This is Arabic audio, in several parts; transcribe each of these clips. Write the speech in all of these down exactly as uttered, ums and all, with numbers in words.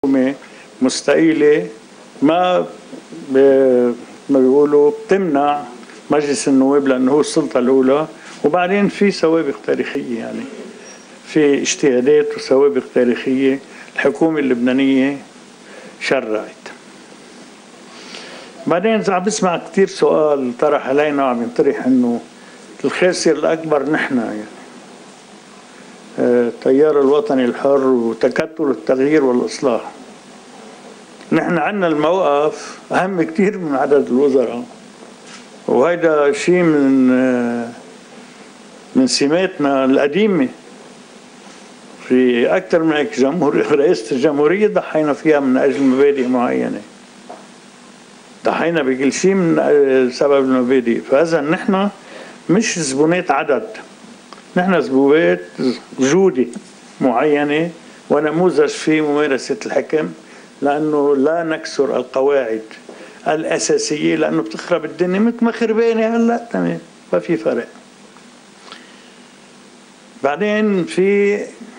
مستقيلة ما ما بيقولوا بتمنع مجلس النواب لأنه هو السلطة الأولى، وبعدين في سوابق تاريخية، يعني في اجتهادات وسوابق تاريخية الحكومة اللبنانية شرعت. بعدين إذا عم بسمع كثير سؤال طرح علينا وعم ينطرح إنه الخاسر الأكبر نحن، يعني التيار الوطني الحر وتكتل التغيير والإصلاح. نحن عندنا الموقف أهم كثير من عدد الوزراء، وهيدا شيء من من سماتنا القديمة. في أكثر من هيك جمهور رئاسة الجمهورية ضحينا فيها من أجل مبادئ معينة، ضحينا بكل شيء من سبب المبادئ. فإذا نحن مش زبونات عدد، نحن زبونات جودة معينة ونموذج في ممارسة الحكم، لأنه لا نكسر القواعد الأساسية لأنه بتخرب الدنيا مثل ما خربانة هلا. تمام، ما في فرق. بعدين في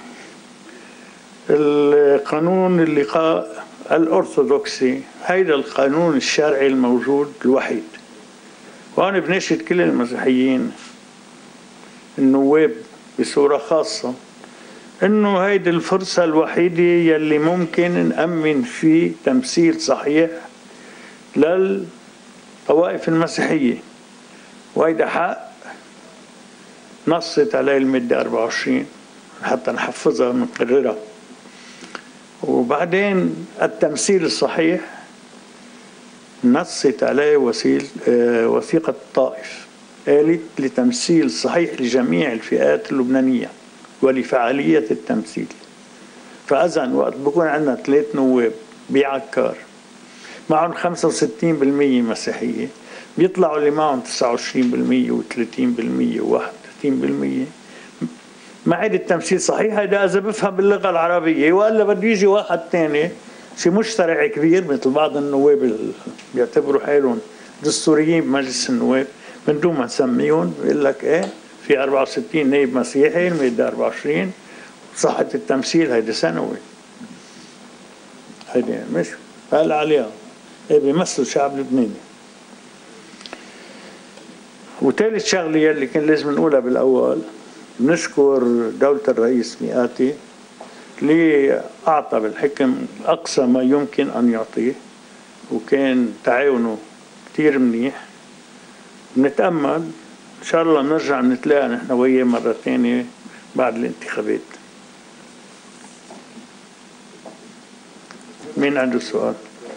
القانون اللقاء الأرثوذكسي، هيدا القانون الشرعي الموجود الوحيد، وأنا بناشد كل المسيحيين النواب بصورة خاصة إنه هيدي الفرصة الوحيدة يلي ممكن نأمن فيه تمثيل صحيح للطوائف المسيحية، وهيدا حق نصت عليه المادة أربعة وعشرين حتى نحفظها ونقررها. وبعدين التمثيل الصحيح نصت عليه وسيل وثيقة الطائف، آلة لتمثيل صحيح لجميع الفئات اللبنانية ولفعالية التمثيل. فإذا وقت بكون عندنا ثلاث نواب بعكار معهم خمسة وستين بالمية مسيحية، بيطلعوا اللي معهم تسعة وعشرين بالمية وثلاثين بالمية وواحد وثلاثين بالمية معاد التمثيل صحيح. هيدا إذا بفهم باللغة العربية، وإلا بده يجي واحد تاني شي مشترع كبير مثل بعض النواب اللي بيعتبروا حالهم دستوريين بمجلس النواب من دون ما نسميهم، بيقول لك إيه في أربعة وستين نائب مسيحي المادة أربعة وعشرين صحة التمثيل هيدا سنوي. هيدا مش قال عليها إيه بيمثلوا الشعب اللبناني. وثالث شغلة يلي كان لازم نقولها بالأول، بنشكر دولة الرئيس مئاتي اللي أعطى بالحكم أقصى ما يمكن أن يعطيه، وكان تعاونه كتير منيح. بنتأمل إن شاء الله نرجع نتلاقى نحن وياه مرة ثانية بعد الانتخابات. مين عنده سؤال؟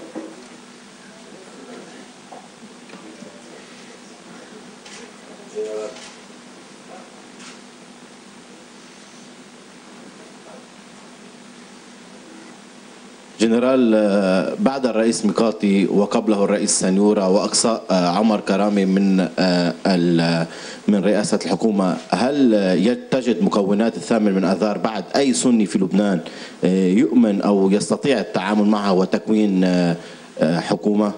جنرال، بعد الرئيس ميقاتي وقبله الرئيس سنيورة وأقصى عمر كرامي من من رئاسة الحكومة، هل تجد مكونات الثامن من آذار بعد أي سني في لبنان يؤمن أو يستطيع التعامل معها وتكوين حكومة؟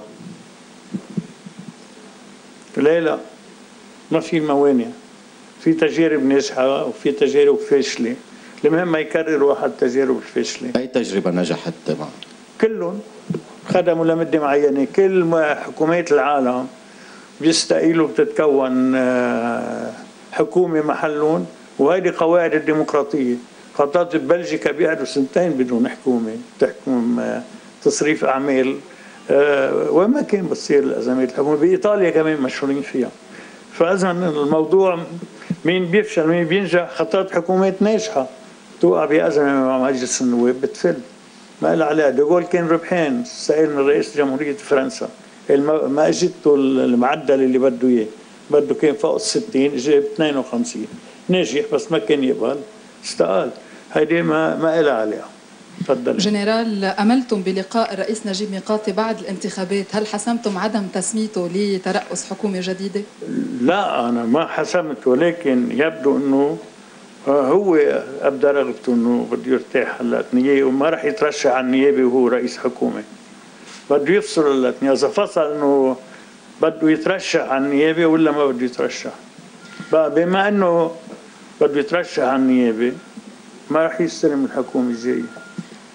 لا لا، ما في موانع. في تجارب ناجحة وفي تجارب فاشلة، المهم ما يكرر واحد تجارب الفاشلة. أي تجربة نجحت معه؟ كلهم خدموا لمدة معينة. كل حكومات العالم بيستقيلوا بتتكون حكومة محلهم، وهيدي قواعد الديمقراطية. خطات ببلجيكا بيقعدوا سنتين بدون حكومة تحكم تصريف أعمال، وما كان بتصير الأزمات الحكومة. بإيطاليا كمان مشهورين فيها. فإذا الموضوع مين بيفشل مين بينجح، خطات حكومات ناجحة توقع بأزمة مع مجلس النواب بتفل، ما لها علاقة. دوغول كان ربحان، سائل من رئيس جمهورية فرنسا، ما اجته المعدل اللي بده اياه، بده كان فوق الستين، جاب اثنين وخمسين، ناجح بس ما كان يقبل، استقال. هيدي ما ما لها علاقة. تفضل. جنرال، أملتم بلقاء الرئيس نجيب ميقاتي بعد الانتخابات، هل حسمتم عدم تسميته لترأس حكومة جديدة؟ لا أنا ما حسمت، ولكن يبدو أنه هو أبدى رغبته أنه بده يرتاح هلا نيابي، وما راح يترشح على النيابي وهو رئيس حكومة. بده يفصل الاثنين، إذا فصل أنه بده يترشح على النيابي ولا ما بده يترشح. بقى بما أنه بده يترشح على النيابي ما راح يستلم الحكومة الجاية.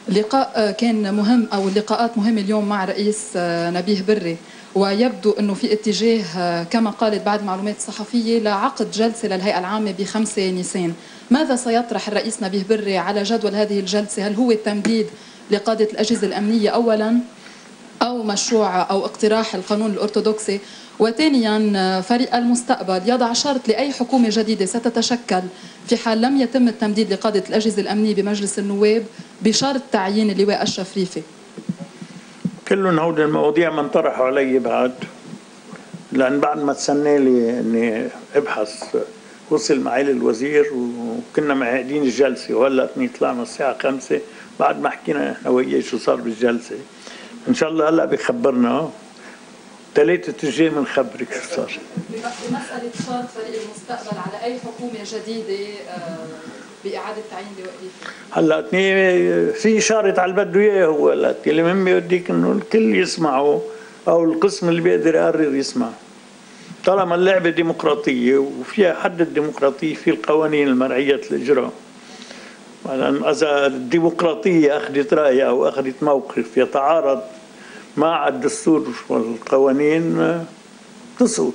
اللقاء كان مهم أو اللقاءات مهمة اليوم مع رئيس نبيه بري، ويبدو أنه في اتجاه كما قالت بعض المعلومات الصحفية لعقد جلسة للهيئة العامة بخمسة نيسان. ماذا سيطرح الرئيس نبيه بري على جدول هذه الجلسة؟ هل هو التمديد لقادة الأجهزة الأمنية أولا، أو مشروع أو اقتراح القانون الأرثوذكسي؟ وثانيا فريق المستقبل يضع شرط لأي حكومة جديدة ستتشكل في حال لم يتم التمديد لقادة الأجهزة الأمنية بمجلس النواب بشرط تعيين اللواء أشرف ريفي. كلهم هود المواضيع ما انطرحوا علي بعد، لأن بعد ما تسنى لي إني أبحث وصل معي الوزير وكنا معقدين الجلسة، وهلا طلعنا الساعة خمسة بعد ما حكينا نحن وياه شو صار بالجلسة. إن شاء الله هلا بخبرنا ثلاثة أيام بنخبرك شو صار. بمسألة شرط فريق المستقبل على أي حكومة جديدة بإعادة تعيين لواء ريفي، هلا في شارط على اللي بده إياه هو، هلا اللي مهم يوديك إنه الكل يسمعه أو القسم اللي بيقدر يقرر يسمع. طالما اللعبة ديمقراطية وفيها حد الديمقراطية في القوانين المرعية الإجراء، مثلا إذا الديمقراطية أخذت رأي أو أخذت موقف يتعارض مع الدستور والقوانين تسقط.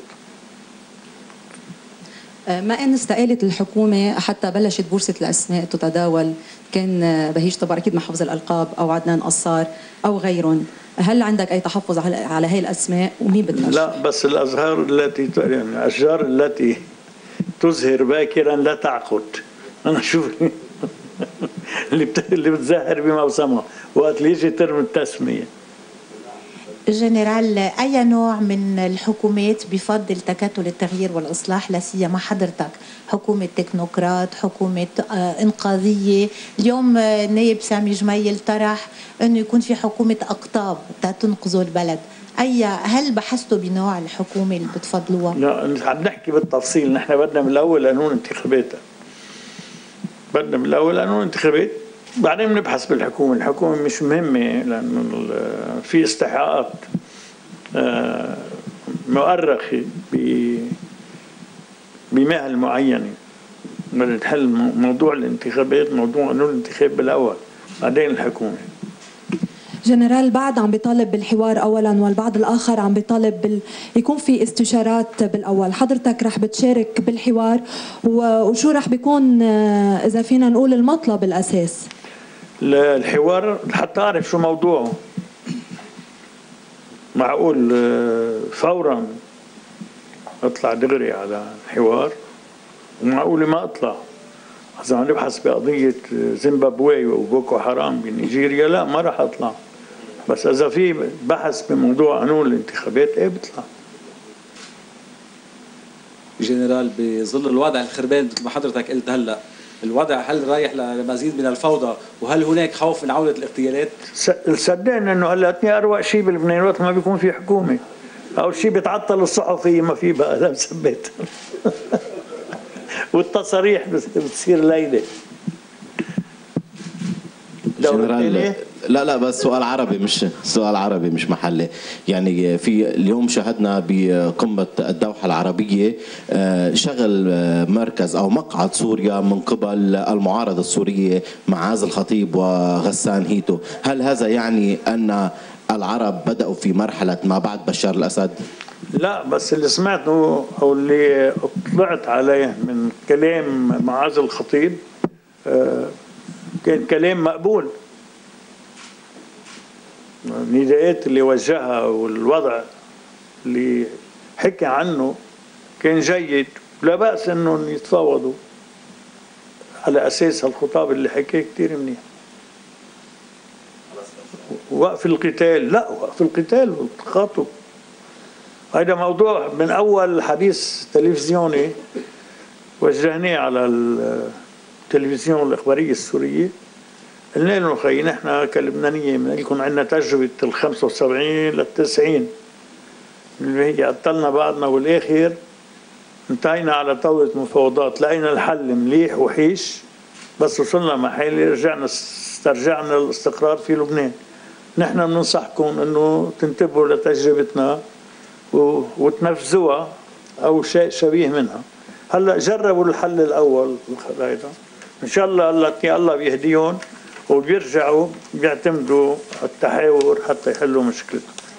ما ان استقالت الحكومه حتى بلشت بورصه الاسماء تتداول، كان بهيج طبر اكيد محافظ الالقاب او عدنان قصار او غيرهم، هل عندك اي تحفظ على هي الاسماء ومين بتمشي؟ لا، بس الازهار التي يعني الاشجار التي تزهر باكرا لا تعقد. انا شوف اللي اللي بتزهر بموسمها وقت اللي يجي ترم التسميه. جنرال، أي نوع من الحكومات بفضل تكتل التغيير والإصلاح، لا سيما حضرتك؟ حكومة تكنوقراط، حكومة إنقاذية؟ اليوم النائب سامي جميل طرح أنه يكون في حكومة أقطاب تنقذوا البلد. أي هل بحثتوا بنوع الحكومة اللي بتفضلوها؟ لا، عم نحكي بالتفصيل. نحن بدنا من الأول قانون انتخابات، بدنا من الأول قانون انتخابات، بعدين بنبحث بالحكومة. الحكومة مش مهمة لأنه في استحقاقات مؤرخة بمهل معينة. بدنا نحل موضوع الانتخابات، موضوع قانون الانتخاب بالأول، بعدين الحكومة. جنرال، بعد عم بيطالب بالحوار اولا والبعض الاخر عم بيطالب بال... يكون في استشارات بالاول، حضرتك رح بتشارك بالحوار وشو رح بيكون اذا فينا نقول المطلب الاساس؟ الحوار حتى اعرف شو موضوعه. معقول فورا اطلع دغري على الحوار، ومعقول ما اطلع. اذا عم نبحث بقضيه زيمبابوي وبوكو حرام بنيجيريا لا ما راح اطلع، بس اذا في بحث بموضوع قانون الانتخابات ايه بطلع. جنرال، بظل الوضع الخربان مثل ما حضرتك قلت هلا، الوضع هل رايح لمزيد من الفوضى، وهل هناك خوف من عودة الاغتيالات؟ صدقني انه هلا اثنين اروع شيء بلبنان وقت ما بيكون في حكومه. اول شيء بتعطل الصحفي، ما في بقى لا مثبت والتصاريح بتصير ليله. جنرال، لا لا بس سؤال عربي مش سؤال عربي مش محلي. يعني في اليوم شاهدنا بقمة الدوحة العربية شغل مركز أو مقعد سوريا من قبل المعارضة السورية معاذ الخطيب وغسان هيتو، هل هذا يعني أن العرب بدأوا في مرحلة ما بعد بشار الأسد؟ لا، بس اللي سمعته أو اللي اطلعت عليه من كلام معاذ الخطيب كان كلام مقبول. النداءات اللي وجهها والوضع اللي حكى عنه كان جيد، لا بأس انهم يتفاوضوا على اساس الخطاب اللي حكاه كثير منيح. وقف القتال، لا وقف القتال والتخاطب هذا موضوع من اول حديث تلفزيوني وجهناه على التلفزيون الاخباريه السوريه. قلنا لهم خي نحن كلبنانيه بدنا لكم عندنا تجربه ال خمسة وسبعين لل تسعين اللي هي قتلنا بعضنا، والاخر انتهينا على طاوله مفاوضات، لقينا الحل مليح وحيش، بس وصلنا محل رجعنا استرجعنا الاستقرار في لبنان. نحن بننصحكم انه تنتبهوا لتجربتنا وتنفذوها او شيء شبيه منها. هلا جربوا الحل الاول هذا، ان شاء الله الله الله بيهديهم وبيرجعوا بيعتمدوا التحاور حتى يحلوا مشكلتهم.